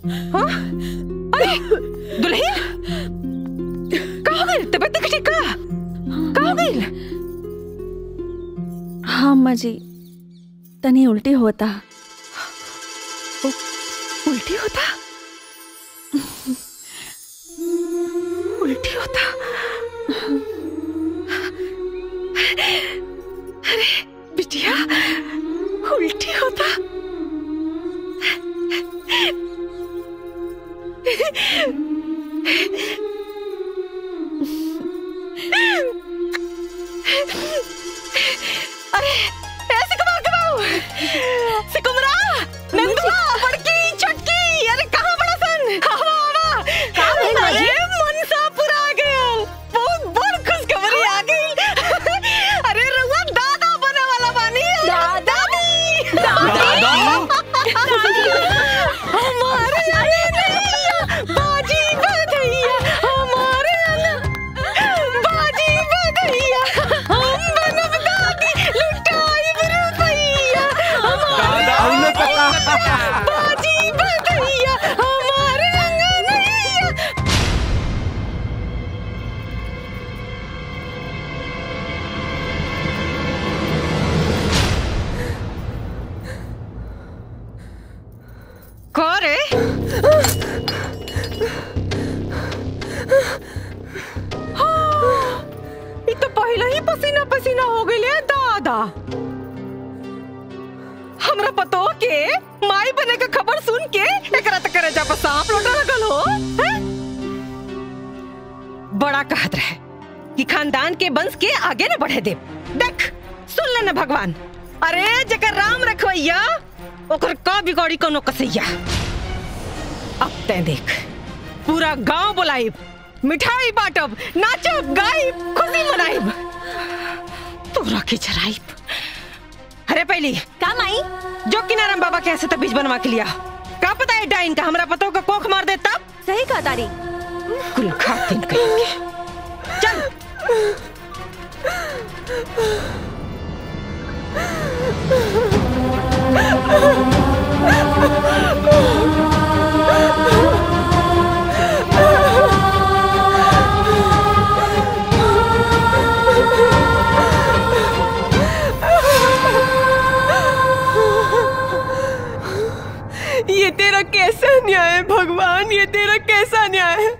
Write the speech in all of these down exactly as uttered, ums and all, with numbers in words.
हाँ? अरे दुल्हन कहाँ गई? तबीयत नहीं ठीक का? कहाँ गई? हाँ अम्मा जी, तनी उल्टी होता। उ, उल्टी होता? उल्टी होता? अरे बिटिया, उल्टी होता? अरे ऐसे कमाल कमाओ, सिकुमरा, नंदुआ, बड़की, छोटकी, अरे कहाँ बड़ा सन? आवा आवा, कहाँ गई माजी? अरे मनसा पूरा आ गया, बहुत बड़ खुशखबरी आ गई। अरे रउआ दादा बने वाला बानी। दादा दादा हमारे बाजी बधैया, हमारे बाजी बधैया, हम बनब दादी लुटाई रुपैया, बाजी बधैया, हमारे अंगनैया। करे ये तो पहले ही पसीना पसीना हो गई ले दादा। हमरा पतो के माई बने का खबर सुन के एकरा तक करे जा सांप लौटा लगल हो। है? बड़ा कहत रहे कि खानदान के वंश के आगे न बढ़े दे। देख सुन लेना भगवान, अरे जकर राम रखवैया ओकर का बिगाड़ी कोनो कसैया। अब ते देख पूरा गांव बुलाइब, मिठाई बांटब, नाचब गाइब, खुशी मनाइब, तोरा के चराइब। अरे पहली का माई? जो किनाराम बाबा के ऐसे बीज बनवा के लिया। का पता है डाइन का हमरा पतो का कोख मार दे तब। सही कहा तारी। कुल खातिन कहेंगे। चल ये तेरा कैसा न्याय है भगवान, ये तेरा कैसा न्याय है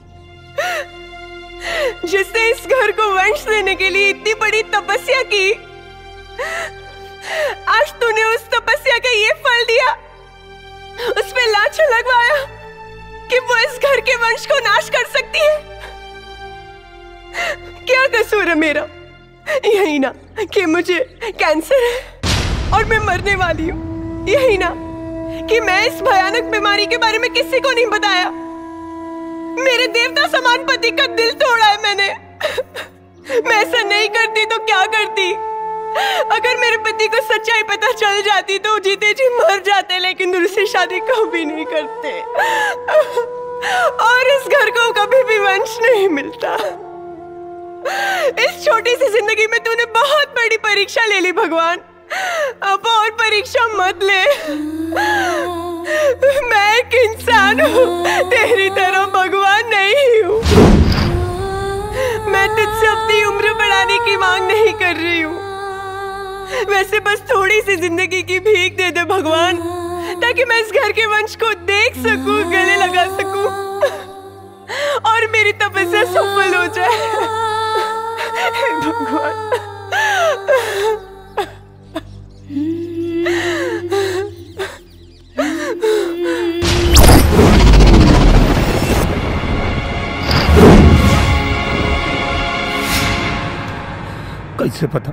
जिसने इस घर को वंश देने के लिए इतनी बड़ी तपस्या की। आज तूने उस तपस्या का ये फल दिया, उस पे लांछन लगवाया कि वो इस घर के वंश को नाश कर सकती है। क्या कसूर है मेरा? यही ना कि मुझे कैंसर है और मैं मरने वाली हूँ। यही ना कि मैं इस भयानक बीमारी के बारे में किसी को नहीं बताया। मेरे देवता समान पति का दिल तोड़ा है मैंने। मैं ऐसा नहीं करती तो क्या करती? अगर मेरे पति को सच्चाई पता चल जाती तो जीते जी मर जाते, लेकिन दूसरी शादी कभी नहीं करते और इस घर को कभी भी वंश नहीं मिलता। इस छोटी सी जिंदगी में तूने बहुत बड़ी परीक्षा ले ली भगवान, अब और परीक्षा मत ले। मैं एक इंसान हूँ, तेरी तरह भगवान नहीं हूँ। मैं तुझसे अपनी उम्र बढ़ाने की मांग नहीं कर रही हूँ, वैसे बस थोड़ी सी जिंदगी की भीख दे दे भगवान, ताकि मैं इस घर के वंश को देख सकूं, गले लगा सकूं और मेरी तपस्या सफल हो जाए। भगवान कैसे पता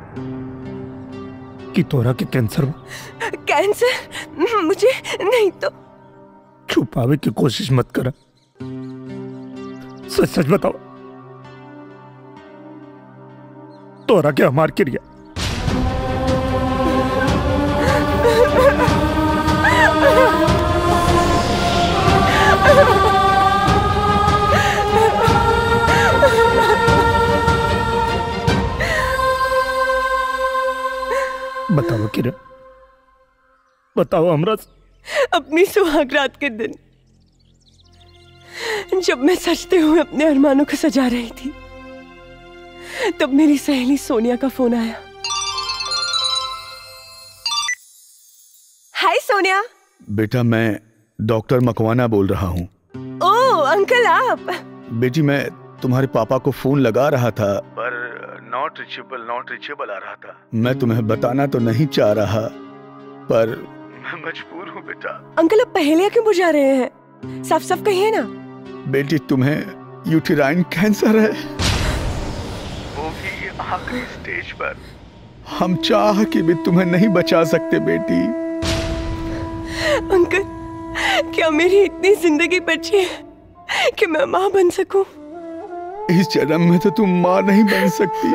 कि तोरा के कैंसर हुआ? कैंसर? मुझे नहीं तो। छुपावे की कोशिश मत करा, सच सच बताओ, तोरा के हमार क्रिया? बताओ किरण, बताओ हमरा, अपनी सुहाग रात के दिन जब मैं सजते हुए अपने अरमानों को सजा रही थी, तब मेरी सहेली सोनिया का फोन आया। हाय सोनिया। बेटा, मैं डॉक्टर मकवाना बोल रहा हूँ। ओह अंकल, आप? बेटी, मैं तुम्हारे पापा को फोन लगा रहा था पर नॉट रीचेबल नॉट रीचेबल आ रहा था। मैं तुम्हें बताना तो नहीं चाह रहा पर मैं मजबूर हूँ बेटा। अंकल, आप पहेलियां क्यों बुझा रहे हैं? साफ साफ कहिए ना। बेटी, तुम्हें यूटेराइन कैंसर है, वो भी आखिरी स्टेज पर। हम चाह के भी तुम्हें नहीं बचा सकते बेटी। अंकल, क्या मेरी इतनी जिंदगी बची है कि मैं माँ बन सकूं? इस जन्म में तो तुम माँ नहीं बन सकती।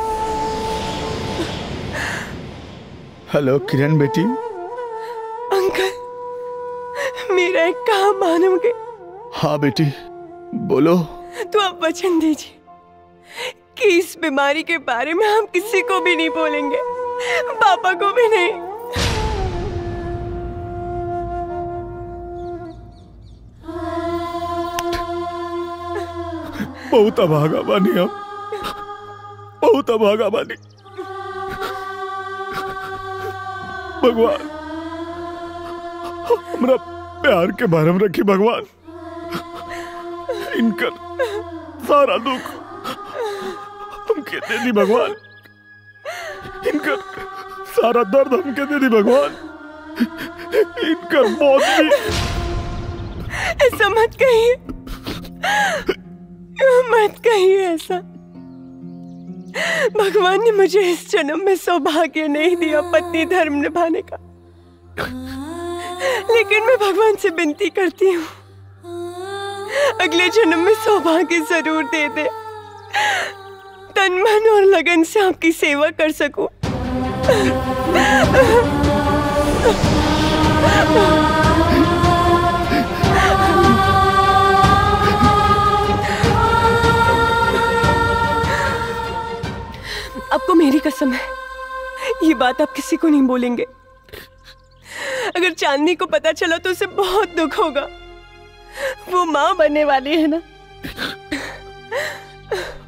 हेलो किरण बेटी। अंकल, मेरा एक काम मानोगे? हाँ बेटी, बोलो। तो आप वचन दीजिए कि इस बीमारी के बारे में हम किसी को भी नहीं बोलेंगे, पापा को भी नहीं। बहुत अभागा बानी हम, बहुत अभागा बानी। भगवान हमरा प्यार के भरम रखी भगवान। इनकर सारा दुख हमके दे दी भगवान, इनकर सारा दर्द हमके दे दी भगवान, इनकर मौत भी। ऐसा मत कहिए, मत कहिए ऐसा। भगवान ने मुझे इस जन्म में सौभाग्य नहीं दिया पत्नी धर्म निभाने का, लेकिन मैं भगवान से विनती करती हूँ अगले जन्म में सौभाग्य जरूर दे दे, तन मन और लगन से आपकी सेवा कर सकूं। आपको मेरी कसम है, ये बात आप किसी को नहीं बोलेंगे। अगर चांदनी को पता चला तो उसे बहुत दुख होगा। वो माँ बनने वाली है ना।